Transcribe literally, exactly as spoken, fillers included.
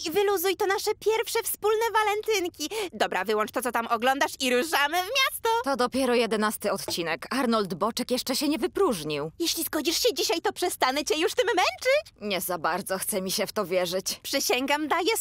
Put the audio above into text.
Ej, wyluzuj, to nasze pierwsze wspólne walentynki. Dobra, wyłącz to, co tam oglądasz i ruszamy w miasto. To dopiero jedenasty odcinek. Arnold Boczek jeszcze się nie wypróżnił. Jeśli zgodzisz się dzisiaj, to przestanę cię już tym męczyć. Nie za bardzo chce mi się w to wierzyć. Przysięgam, daję